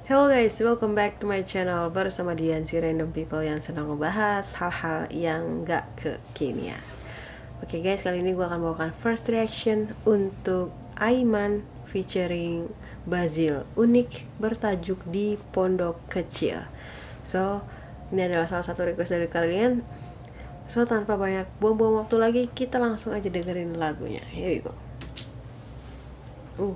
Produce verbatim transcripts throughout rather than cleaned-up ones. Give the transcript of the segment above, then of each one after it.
Hello guys, welcome back to my channel bersama Dian, si random people yang sedang ngebahas hal-hal yang gak kekinian. Oke okay guys, kali ini gue akan bawakan first reaction untuk Aiman featuring Bazil, unik bertajuk Di Pondok Kecil. So, ini adalah salah satu request dari kalian. So, tanpa banyak buang-buang waktu lagi, kita langsung aja dengerin lagunya. Here we go. Uh.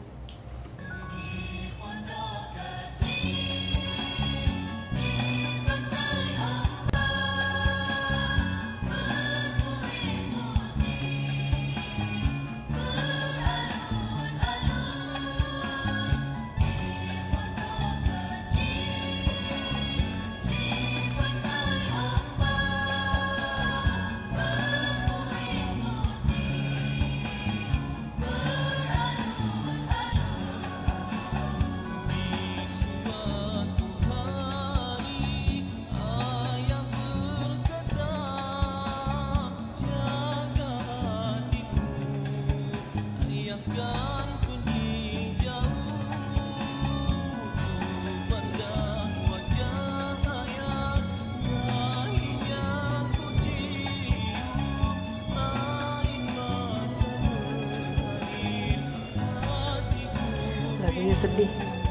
Lagunya sedih.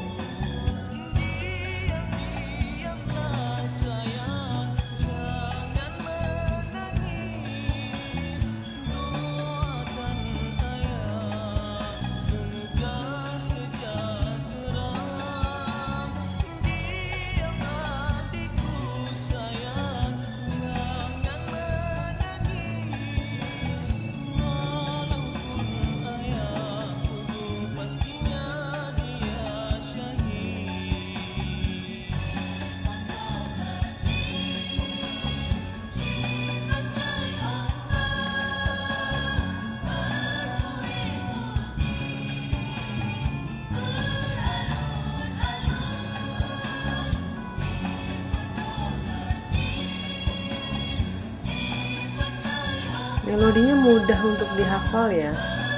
Melodinya mudah untuk dihafal ya.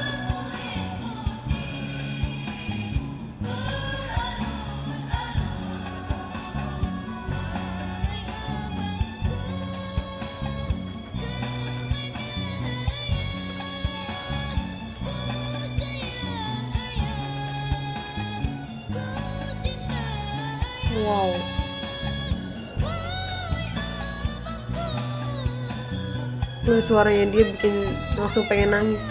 Wow. Tuh, suaranya dia bikin langsung pengen nangis.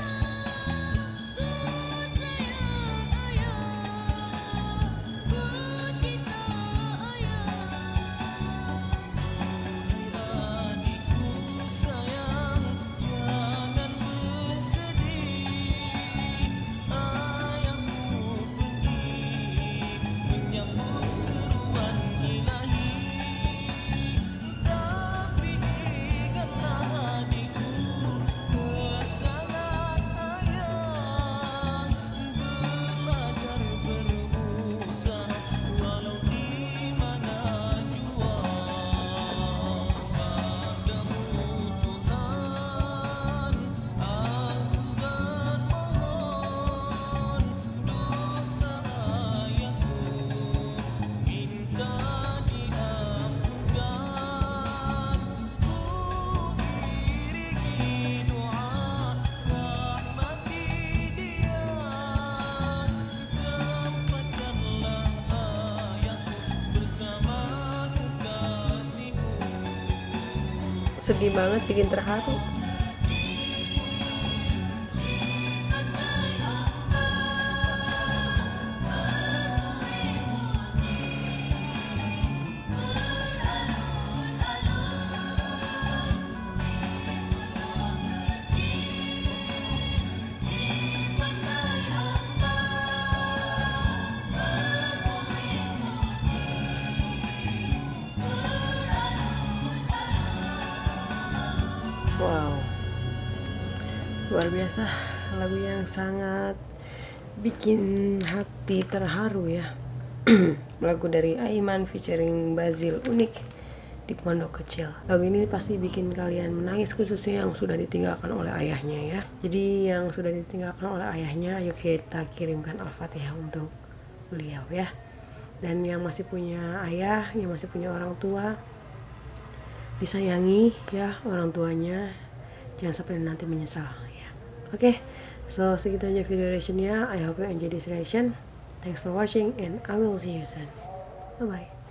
Sedih banget, bikin terharu. Wow, luar biasa, lagu yang sangat bikin hati terharu ya. Lagu dari Aiman featuring Bazil, unik Di Pondok Kecil. Lagu ini pasti bikin kalian menangis, khususnya yang sudah ditinggalkan oleh ayahnya ya. Jadi yang sudah ditinggalkan oleh ayahnya, ayo kita kirimkan Al-Fatihah untuk beliau ya. Dan yang masih punya ayah, yang masih punya orang tua, disayangi ya orang tuanya, jangan sampai nanti menyesal ya. Oke, okay, so segitu aja video reactionnya. I hope you enjoy this reaction. Thanks for watching and I will see you soon. Bye bye.